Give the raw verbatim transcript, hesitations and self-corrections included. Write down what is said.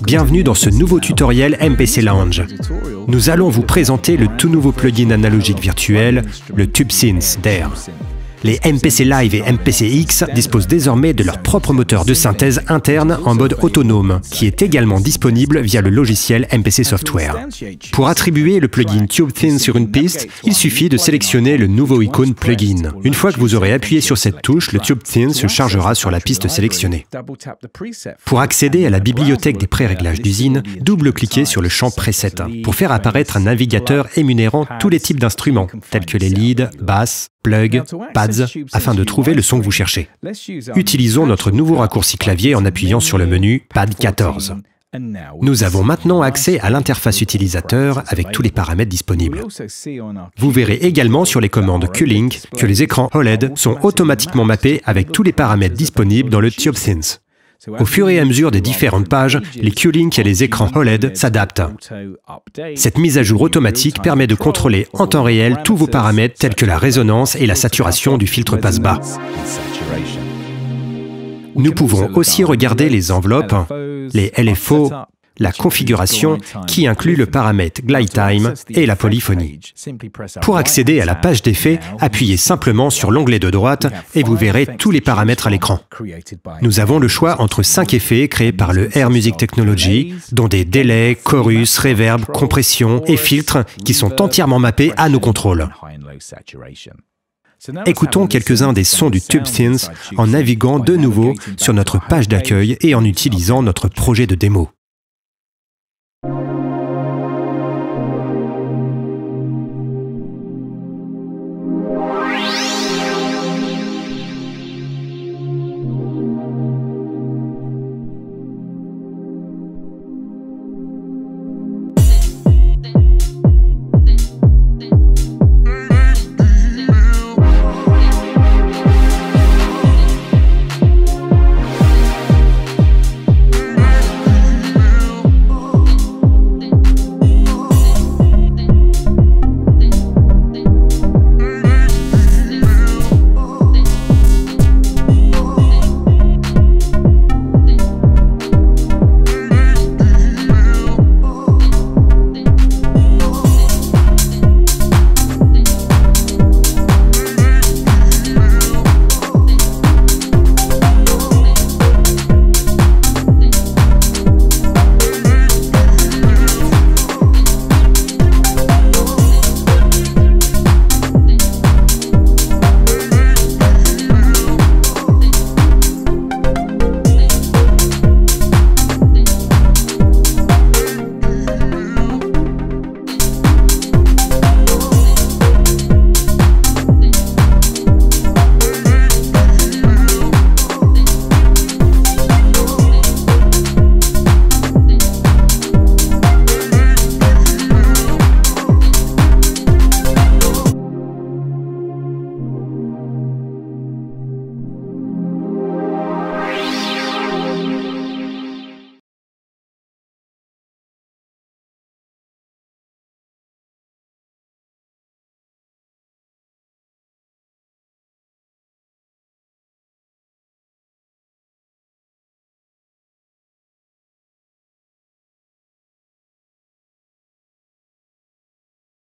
Bienvenue dans ce nouveau tutoriel M P C Lounge. Nous allons vous présenter le tout nouveau plugin analogique virtuel, le TubeSynth D A R. Les M P C Live et M P C X disposent désormais de leur propre moteur de synthèse interne en mode autonome, qui est également disponible via le logiciel M P C Software. Pour attribuer le plugin TubeSynth sur une piste, il suffit de sélectionner le nouveau icône plugin. Une fois que vous aurez appuyé sur cette touche, le TubeSynth se chargera sur la piste sélectionnée. Pour accéder à la bibliothèque des préréglages d'usine, double-cliquez sur le champ Preset pour faire apparaître un navigateur énumérant tous les types d'instruments, tels que les leads, basses, plug, pads, afin de trouver le son que vous cherchez. Utilisons notre nouveau raccourci clavier en appuyant sur le menu Pad quatorze. Nous avons maintenant accès à l'interface utilisateur avec tous les paramètres disponibles. Vous verrez également sur les commandes Q-Link que les écrans O L E D sont automatiquement mappés avec tous les paramètres disponibles dans le TubeSynth. Au fur et à mesure des différentes pages, les Q-Link et les écrans O L E D s'adaptent. Cette mise à jour automatique permet de contrôler en temps réel tous vos paramètres tels que la résonance et la saturation du filtre passe-bas. Nous pouvons aussi regarder les enveloppes, les L F O, la configuration qui inclut le paramètre Glide Time et la polyphonie. Pour accéder à la page d'effets, appuyez simplement sur l'onglet de droite et vous verrez tous les paramètres à l'écran. Nous avons le choix entre cinq effets créés par le Air Music Technology, dont des délais, chorus, reverb, compression et filtres qui sont entièrement mappés à nos contrôles. Écoutons quelques-uns des sons du TubeSynth en naviguant de nouveau sur notre page d'accueil et en utilisant notre projet de démo.